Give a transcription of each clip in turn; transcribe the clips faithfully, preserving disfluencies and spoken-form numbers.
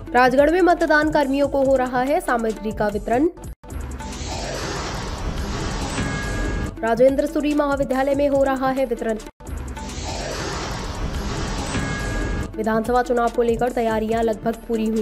राजगढ़ में मतदान कर्मियों को हो रहा है सामग्री का वितरण। राजेंद्र सूरी महाविद्यालय में हो रहा है वितरण। विधानसभा चुनाव को लेकर तैयारियां लगभग पूरी हुई।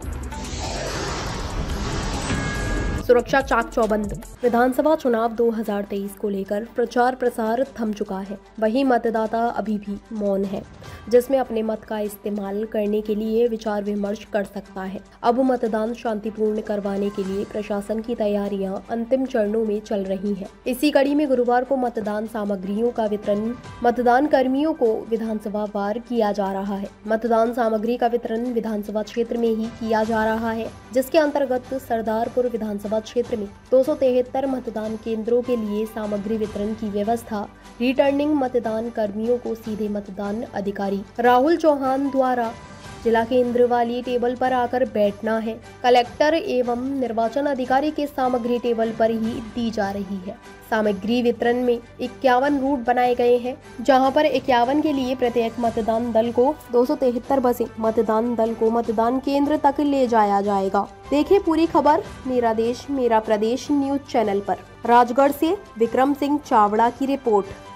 सुरक्षा चाक चौबंद। विधानसभा चुनाव दो हज़ार तेईस को लेकर प्रचार प्रसार थम चुका है। वहीं मतदाता अभी भी मौन है, जिसमें अपने मत का इस्तेमाल करने के लिए विचार विमर्श कर सकता है। अब मतदान शांतिपूर्ण करवाने के लिए प्रशासन की तैयारियां अंतिम चरणों में चल रही हैं। इसी कड़ी में गुरुवार को मतदान सामग्रियों का वितरण मतदान कर्मियों को विधानसभा वार किया जा रहा है। मतदान सामग्री का वितरण विधानसभा क्षेत्र में ही किया जा रहा है, जिसके अंतर्गत सरदारपुर विधानसभा क्षेत्र में दो सौ तिहत्तर मतदान केंद्रों के लिए सामग्री वितरण की व्यवस्था रिटर्निंग मतदान कर्मियों को सीधे मतदान अधिकारी राहुल चौहान द्वारा जिला केंद्र वाली टेबल पर आकर बैठना है। कलेक्टर एवं निर्वाचन अधिकारी के सामग्री टेबल पर ही दी जा रही है। सामग्री वितरण में इक्यावन रूट बनाए गए हैं, जहां पर इक्यावन के लिए प्रत्येक मतदान दल को दो सौ तिहत्तर बसें मतदान दल को मतदान केंद्र तक ले जाया जाएगा। देखिए पूरी खबर मेरा देश मेरा प्रदेश न्यूज चैनल पर। राजगढ़ से विक्रम सिंह चावड़ा की रिपोर्ट।